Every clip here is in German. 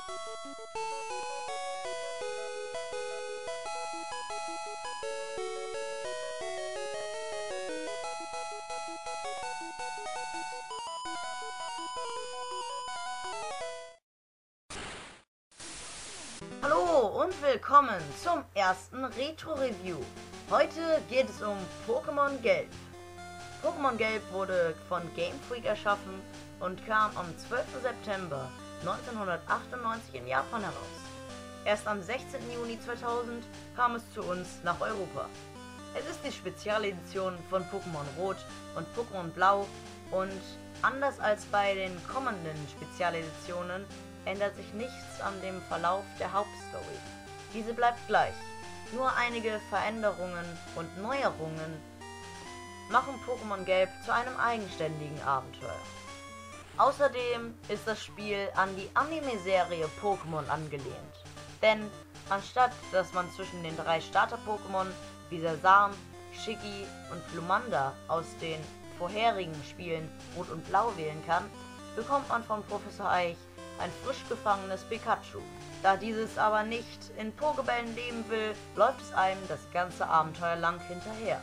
Hallo und willkommen zum ersten Retro-Review. Heute geht es um Pokémon Gelb. Pokémon Gelb wurde von Game Freak erschaffen und kam am 12. September 1998 in Japan heraus. Erst am 16. Juni 2000 kam es zu uns nach Europa. Es ist die Spezialedition von Pokémon Rot und Pokémon Blau und anders als bei den kommenden Spezialeditionen ändert sich nichts an dem Verlauf der Hauptstory. Diese bleibt gleich. Nur einige Veränderungen und Neuerungen machen Pokémon Gelb zu einem eigenständigen Abenteuer. Außerdem ist das Spiel an die Anime-Serie Pokémon angelehnt. Denn anstatt dass man zwischen den 3 Starter-Pokémon wie Sesam, Shiggy und Glumanda aus den vorherigen Spielen Rot und Blau wählen kann, bekommt man von Professor Eich ein frisch gefangenes Pikachu. Da dieses aber nicht in Pokébällen leben will, läuft es einem das ganze Abenteuer lang hinterher.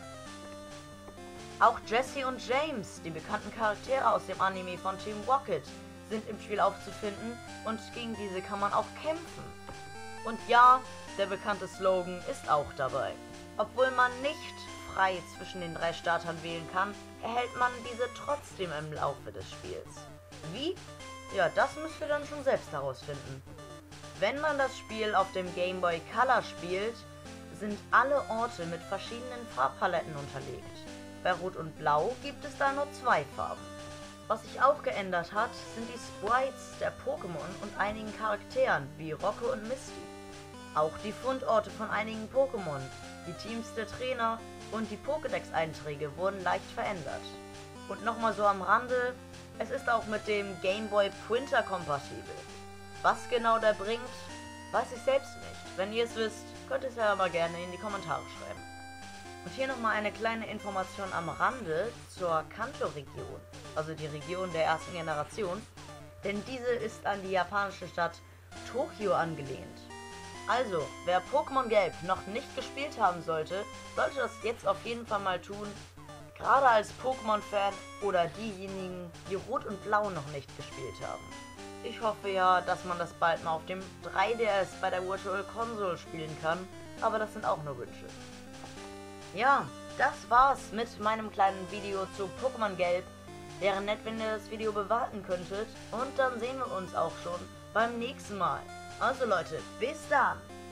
Auch Jessie und James, die bekannten Charaktere aus dem Anime von Team Rocket, sind im Spiel aufzufinden und gegen diese kann man auch kämpfen. Und ja, der bekannte Slogan ist auch dabei. Obwohl man nicht frei zwischen den 3 Startern wählen kann, erhält man diese trotzdem im Laufe des Spiels. Wie? Ja, das müsst ihr dann schon selbst herausfinden. Wenn man das Spiel auf dem Game Boy Color spielt, sind alle Orte mit verschiedenen Farbpaletten unterlegt. Bei Rot und Blau gibt es da nur 2 Farben. Was sich auch geändert hat, sind die Sprites der Pokémon und einigen Charakteren wie Rocco und Misty. Auch die Fundorte von einigen Pokémon, die Teams der Trainer und die Pokédex-Einträge wurden leicht verändert. Und nochmal so am Rande, es ist auch mit dem Game Boy Printer kompatibel. Was genau der bringt, weiß ich selbst nicht. Wenn ihr es wisst, könnt ihr es ja aber gerne in die Kommentare schreiben. Und hier nochmal eine kleine Information am Rande zur Kanto-Region, also die Region der ersten Generation, denn diese ist an die japanische Stadt Tokio angelehnt. Also, wer Pokémon Gelb noch nicht gespielt haben sollte das jetzt auf jeden Fall mal tun, gerade als Pokémon-Fan oder diejenigen, die Rot und Blau noch nicht gespielt haben. Ich hoffe ja, dass man das bald mal auf dem 3DS bei der Virtual Console spielen kann, aber das sind auch nur Wünsche. Ja, das war's mit meinem kleinen Video zu Pokémon Gelb. Wäre nett, wenn ihr das Video bewerten könntet und dann sehen wir uns auch schon beim nächsten Mal. Also Leute, bis dann!